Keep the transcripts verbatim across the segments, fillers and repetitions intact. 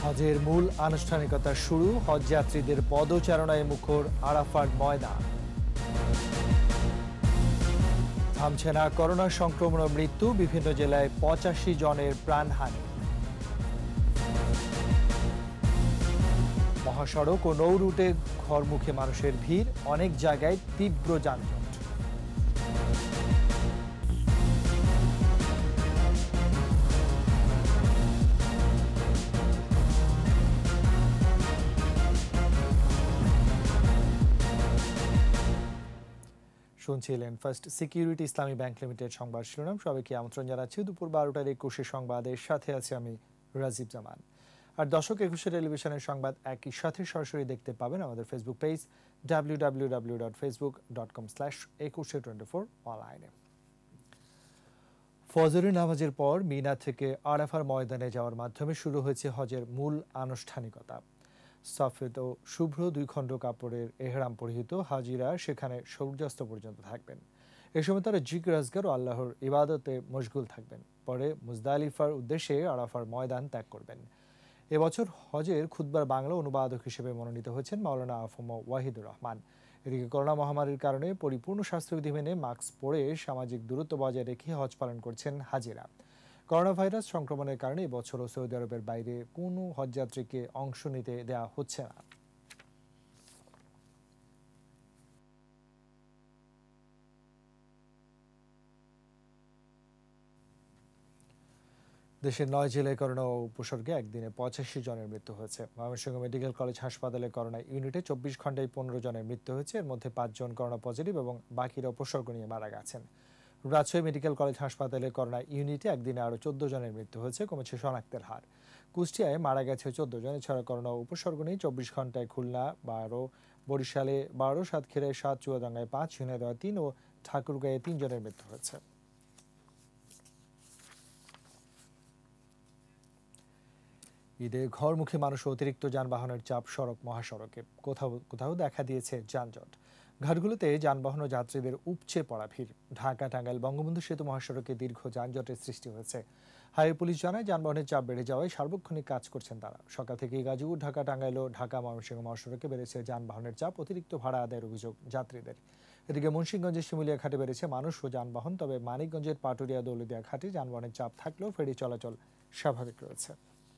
হজের মূল আনুষ্ঠানিকতা শুরু, হজযাত্রীদের পদচারণায় মুখর আরাফার ময়দান। থামছে না করোনা সংক্রমণ ও মৃত্যু, বিভিন্ন জেলায় পঁচাশি জনের প্রাণহানি। মহাসড়ক ও নৌ রুটে ঘরমুখে মানুষের ভিড়, অনেক জায়গায় তীব্র যানজট। শুনছিলেন first security Islami bank limited সংবাদ শিরোনাম। সবাইকে আমন্ত্রণ জানাচ্ছি দুপুর বারোটার একুশে সংবাদের সাথে আছে আমি রাজীব জামান। আর দর্শক, একুশে টেলিভিশনের সংবাদ একই সাথে সরাসরি দেখতে পাবেন আমাদের Facebook page W W W dot Facebook dot com slash Ekushey twenty four অনলাইনে। ফজরের নামাজের পর মিনা থেকে আরাফার ময়দানে যাওয়ার মাধ্যমে শুরু হয়েছে হজের মূল আনুষ্ঠানিকতা। সফেদ ও শুভ্র দুই খণ্ড কাপড়ের এহরাম পরিহিত হাজিরা সেখানে সূর্যাস্ত পর্যন্ত থাকবেন। এ সময় তারা জিকির আজগার ও আল্লাহর ইবাদতে মশগুল থাকবেন। পরে মুজদালিফার উদ্দেশ্যে আরাফার ময়দান ত্যাগ করবেন। এবছর হজের খুতবার বাংলা অনুবাদক হিসেবে মনোনীত হয়েছেন মাওলানা আফম ওয়াহিদুর রহমান। এদিকে করোনা মহামারীর কারণে পরিপূর্ণ স্বাস্থ্যবিধি মেনে মাস্ক পরে সামাজিক দূরত্ব বজায় রেখে হজ পালন করছেন হাজিরা। করোনা ভাইরাস সংক্রমণের কারণে এবছরও সৌদি আরবের বাইরে কোনো হজযাত্রীকে অংশ নিতে দেওয়া হচ্ছে না। দেশের নয় জেলায় করোনা উপসর্গে একদিনে পঁচাশি জনের মৃত্যু হয়েছে। ময়মনসিংহ মেডিকেল কলেজ হাসপাতালে করোনা ইউনিটে চব্বিশ ঘন্টায় পনেরো জনের মৃত্যু হয়েছে। এর মধ্যে পাঁচজন করোনা পজিটিভ এবং বাকিরা উপসর্গ নিয়ে মারা গেছেন। রাজশাহী মেডিকেল কলেজ হাসপাতালে করোনা ইউনিটে একদিনে আরও চোদ্দ জনের মৃত্যু হয়েছে, কমেছে শনাক্তের হার। কুষ্টিয়ায় মারা গেছে চোদ্দ জন। এছাড়া করোনা উপসর্গ নেই চব্বিশ ঘন্টায় খুলনা বারো, বরিশালে বারো, সাতক্ষীরায় সাত, চুয়াডাঙ্গায় পাঁচ, ঝিনাইদহে তিন ও ঠাকুরগাঁয়ে তিন জনের মৃত্যু হয়েছে। ঈদে ঘরমুখী মানুষ অতিরিক্ত যানবাহনের চাপ সড়ক মহাসড়কে, কোথাও কোথাও দেখা দিয়েছে যানজট। ঘাটগুলোতে যানবাহন ও যাত্রীদের উপচে পড়া ভিড়। ঢাকা টাঙ্গাইল বঙ্গবন্ধু সেতু মহাসড়কে দীর্ঘ যানজটের সৃষ্টি হয়েছে। হাইওয়ে পুলিশ জানায় যানবাহনের চাপ বেড়ে যাওয়ায় সার্বক্ষণিক কাজ করছেন তারা। সকাল থেকে গাজীপুর ঢাকা টাঙ্গাইল ও ঢাকা ময়মনসিংহ মহাসড়কে বেড়েছে যানবাহনের চাপ, অতিরিক্ত ভাড়া আদায়ের অভিযোগ যাত্রীদের। এদিকে মুন্সিগঞ্জের শিমুলিয়া ঘাটে বেড়েছে মানুষ ও যানবাহন, তবে মানিকগঞ্জের পাটুরিয়া দৌলদিয়া ঘাটে যানবাহনের চাপ থাকলেও ফেরি চলাচল স্বাভাবিক রয়েছে।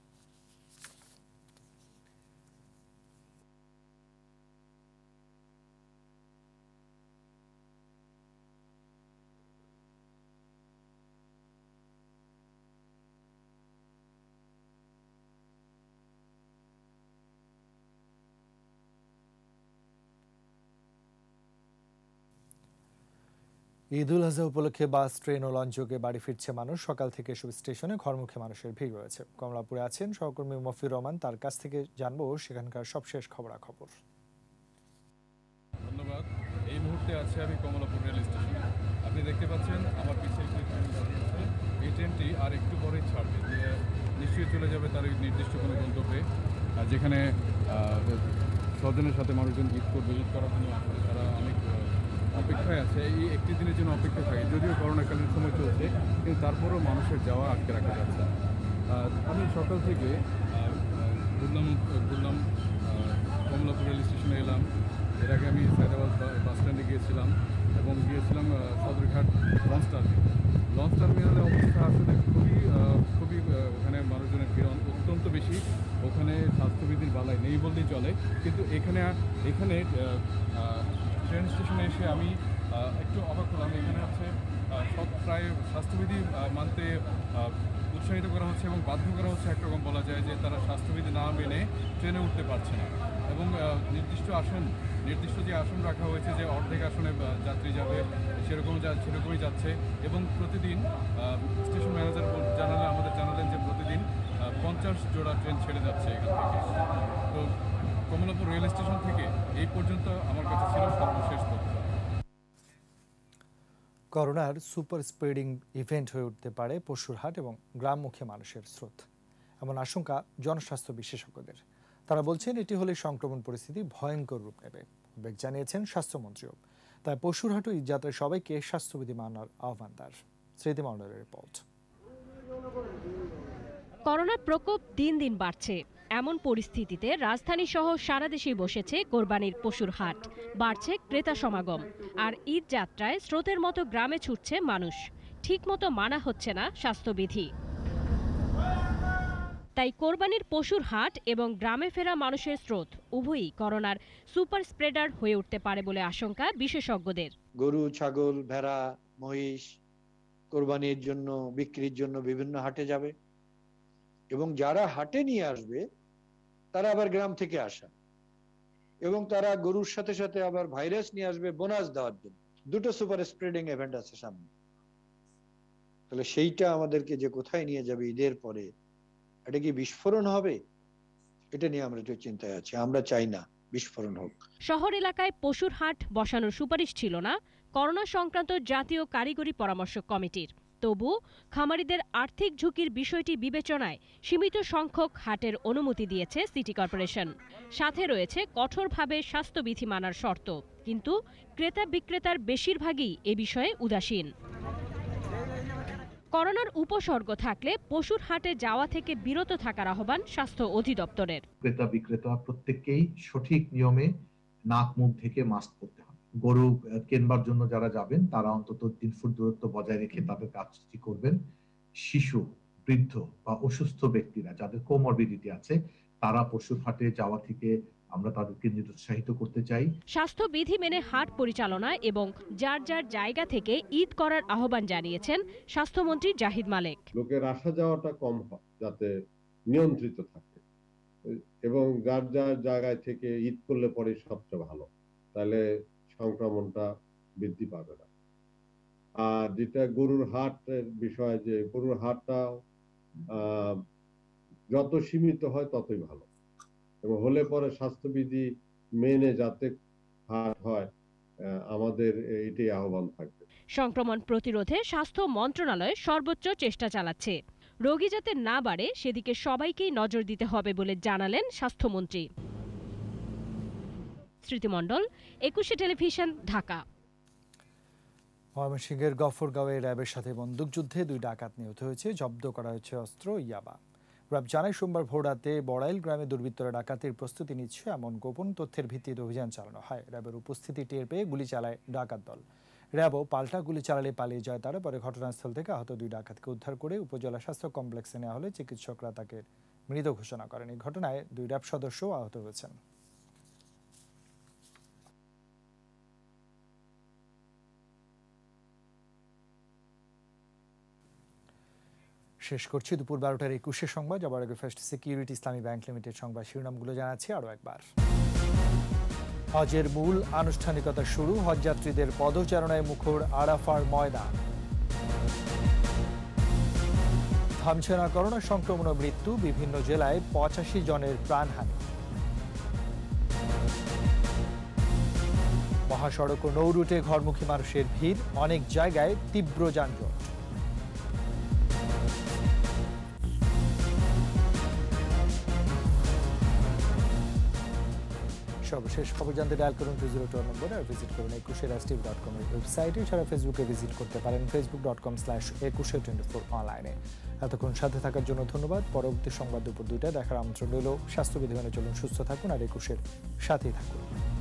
ঈদুল আজহা উপলক্ষে বাস, ট্রেন ও লঞ্চযোগে বাড়ি ফিরছে মানুষ। সকাল থেকে এসব স্টেশনে ঘরমুখী মানুষের ভিড় রয়েছে। কমলাপুরে আছেন সহকর্মী মফির রহমান, তার কাছ থেকে জানবো সেখানকার সবশেষ খবরাখবর। ধন্যবাদ। এই মুহূর্তে আছে আমি কমলাপুর রেল স্টেশনে। আপনি দেখতে পাচ্ছেন আমার পিছিয়ে একটি ট্রেন দাঁড়িয়ে আছে। এই ট্রেনটি আর একটু পরেই ছাড়বে, নিশ্চয়ই চলে যাবে তার নির্দিষ্ট কোনো গন্তব্যে, যেখানে স্বজনের সাথে মানুষজন ঈদ করবে। ঈদ করার জন্য আসলে তারা অনেক অপেক্ষায় আছে, এই একটি দিনের জন্য অপেক্ষা থাকে। যদিও করোনাকালীন সময় চলছে, কিন্তু তারপরেও মানুষের যাওয়া আটকে রাখা যাচ্ছে। আমি সকাল থেকে ঘুরলাম ঘুরলাম কমলাপুর রেল স্টেশনে এলাম। এর আগে আমি সায়দাবাদ বাস স্ট্যান্ডে গিয়েছিলাম এবং গিয়েছিলাম সদরঘাট লঞ্চ টার্মিনাল। লঞ্চ টার্মিনালের অবস্থা আসলে খুবই খুবই ওখানে মানুষজনের ভিড় অত্যন্ত বেশি। ওখানে স্বাস্থ্যবিধির বালাই নেই বললেই চলে, কিন্তু এখানে এখানে ট্রেন স্টেশনে এসে আমি একটু অবাক হলাম। এখানে হচ্ছে সব প্রায় স্বাস্থ্যবিধি মানতে উৎসাহিত করা হচ্ছে এবং বাধ্য করা হচ্ছে। একরকম বলা যায় যে তারা স্বাস্থ্যবিধি না মেনে ট্রেনে উঠতে পারছে না এবং নির্দিষ্ট আসন নির্দিষ্ট যে আসন রাখা হয়েছে, যে অর্ধেক আসনে যাত্রী যাবে সেরকম সেরকমই যাচ্ছে। এবং প্রতিদিন স্টেশন ম্যানেজার জানালে আমাদের জানালেন যে প্রতিদিন পঞ্চাশ জোড়া ট্রেন ছেড়ে যাচ্ছে এখান থেকে। তো কমলাপুর রেল স্টেশন থেকে এই পর্যন্ত আমার কাছে ছিল সর্বশেষ তথ্য। করোনার সুপার স্প্রেডিং ইভেন্ট হয়ে উঠতে পারে পশুরহাট এবং গ্রামমুখী মানুষের স্রোত, এমন আশঙ্কা জনস্বাস্থ্য বিশেষজ্ঞদের। তারা বলছেন এটি হলে সংক্রমণ পরিস্থিতি ভয়ঙ্কর রূপ নেবে। উদ্বেগ জানিয়েছেন স্বাস্থ্যমন্ত্রীও। তাই পশুরহাট ও ঈদযাত্রায় সবাইকে স্বাস্থ্যবিধি মানার আহ্বান তার। স্মৃতি মণ্ডলের রিপোর্ট। করোনার প্রকোপ দিন দিন বাড়ছে, এমন পরিস্থিতিতে রাজধানী সহ সারা দেশেই বসেছে কোরবানির পশুর হাট, বাড়ছে ক্রেতা সমাগম, আর ঈদ যাত্রায় স্রোতের মতো গ্রামে ছুটছে মানুষ। ঠিকমতো মানা হচ্ছে না স্বাস্থ্যবিধি। তাই কোরবানির পশুর হাট এবং গ্রামে ফেরা মানুষের স্রোত উভয়ই করোনার সুপার স্প্রেডার হয়ে উঠতে পারে বলে আশঙ্কা বিশেষজ্ঞদের। গরু, ছাগল, ভেড়া, মহিষ কোরবানির জন্য বিক্রির জন্য বিভিন্ন হাটে যাবে, এবং যারা হাটে নিয়ে আসবে তারা আবার গ্রাম থেকে আসা, এবং তারা গরুর সাথে সাথে আবার ভাইরাস নিয়ে আসবে বোনাস দেওয়ার জন্য। দুটো সুপার স্প্রেডিং ইভেন্ট আছে সামনে। তাহলে সেইটা আমাদেরকে যে কোথায় নিয়ে যাবে ঈদের পরে, এটা কি বিস্ফোরণ হবে? এটা নিয়ে আমরা একটু চিন্তায় আছি। আমরা চাই না বিস্ফোরণ হোক। শহর এলাকায় পশুর হাট বসানোর সুপারিশ ছিল না করোনা সংক্রান্ত জাতীয় কারিগরি পরামর্শ কমিটির। তবু খামারিদের আর্থিক ঝুঁকির বিষয়টি বিবেচনায় সীমিত সংখ্যক হাটের অনুমতি দিয়েছে সিটি কর্পোরেশন। সাথে রয়েছে কঠোরভাবে স্বাস্থ্যবিধি মানার শর্ত, কিন্তু ক্রেতা বিক্রেতার বেশিরভাগই এ বিষয়ে উদাসীন। করোনার উপসর্গ থাকলে পশুর হাটে যাওয়া থেকে বিরত থাকার আহ্বান স্বাস্থ্য অধিদপ্তরের। ক্রেতা বিক্রেতা প্রত্যেককেই সঠিক নিয়মে নাক মুখ ঢেকে মাস্ক পরতে হবে। গরু কেনবার জন্য যারা যাবেন তারা অন্তত তিন ফুট দূরত্ব বজায় রেখে তাদের কাজটি করবেন। শিশু, বৃদ্ধ বা অসুস্থ ব্যক্তিরা যাদের কোমরবিডিটি আছে তারা পশুর হাটে যাওয়া থেকে আমরা তাদেরকে নিরুৎসাহিত করতে চাই। স্বাস্থ্যবিধি মেনে হাট পরিচালনা এবং যার যার জায়গা থেকে ঈদ করার আহ্বান জানিয়েছেন স্বাস্থ্যমন্ত্রী জাহিদ মালেক। লোকের আসা যাওয়াটা কম হয়, যাতে নিয়ন্ত্রিত থাকে, এবং যার যার জায়গায় থেকে ঈদ করলে পরে সবচেয়ে ভালো, তাহলে সংক্রমণটা বৃদ্ধি পাবে না। আর যেটা গরুর হাটের বিষয়, যে গরুর হাটটা আহ যত সীমিত হয় ততই ভালো, এবং হলে পরে স্বাস্থ্যবিধি মেনে যাতে হাট হয়, আমাদের এটাই আহ্বান থাকবে। সংক্রমণ প্রতিরোধে স্বাস্থ্য মন্ত্রণালয় সর্বোচ্চ চেষ্টা চালাচ্ছে। রোগী যাতে না বাড়ে সেদিকে সবাইকেই নজর দিতে হবে বলে জানালেন স্বাস্থ্যমন্ত্রী। স্মৃতি মণ্ডল, একুশে টেলিভিশন, ঢাকা। ময়মনসিংহের গফরগাঁওয়ে র্যাবের সাথে বন্দুকযুদ্ধে দুই ডাকাত নিহত হয়েছে, জব্দ করা হয়েছে অস্ত্র, ইয়াবা। র্যাব জানায় সোমবার ভোররাতে বড়াইল গ্রামে দুর্বৃত্তরা ডাকাতির প্রস্তুতি নিচ্ছে এমন গোপন তথ্যের ভিত্তিতে অভিযান চালানো হয়। র্যাবের উপস্থিতি টের পেয়ে গুলি চালায় ডাকাত দল। র্যাবও পাল্টা গুলি চালালে পালিয়ে যায় তারা। পরে ঘটনাস্থল থেকে আহত দুই ডাকাতকে উদ্ধার করে উপজেলা স্বাস্থ্য কমপ্লেক্সে নেওয়া হলে চিকিৎসকরা তাকে মৃত ঘোষণা করেন। এই ঘটনায় দুই র্যাব সদস্যও আহত হয়েছেন। শেষ করছি দুপুর বারোটার একুশে সংবাদ। যাবার আগে first security Islami bank limited সংবাদ শিরোনামগুলো জানাচ্ছি আরও একবার। হজের মূল আনুষ্ঠানিকতা শুরু, হজযাত্রীদের পদচারণায় মুখর আরাফার ময়দান। থামছে না করোনা সংক্রমণ ও মৃত্যু, বিভিন্ন জেলায় পঁচাশি জনের প্রাণহানি। মহাসড়ক ও নৌ রুটে ঘরমুখী মানুষের ভিড়, অনেক জায়গায় তীব্র যানজট। সর্বশেষ খবর জানতে ডায়াল করুন টু জিরো টু নম্বরে, আর ভিজিট করুন একুশে রাষ্ট্রীয় ডট কম এর ওয়েবসাইটে। এছাড়া ফেসবুকে ভিজিট করতে পারেন Facebook dot com slash Ekushey twenty four অনলাইনে। এতক্ষণ সাথে থাকার জন্য ধন্যবাদ। পরবর্তী সংবাদ দুপুর দুইটা দেখার আমন্ত্রণ রইল। স্বাস্থ্যবিধি মেনে চলুন, সুস্থ থাকুন আর একুশের সাথেই থাকুন।